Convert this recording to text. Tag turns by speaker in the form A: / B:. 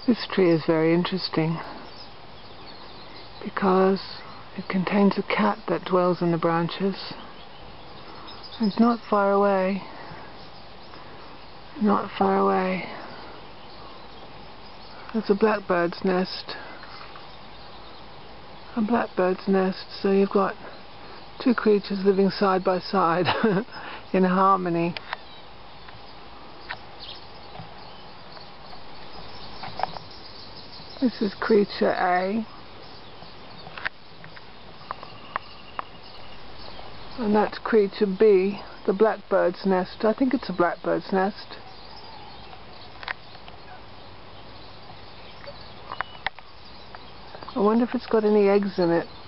A: This tree is very interesting because it contains a cat that dwells in the branches. It's not far away. Not far away. There's a blackbird's nest. A blackbird's nest. So you've got two creatures living side by side in harmony. This is creature A. And that's creature B, the blackbird's nest. I think it's a blackbird's nest. I wonder if it's got any eggs in it.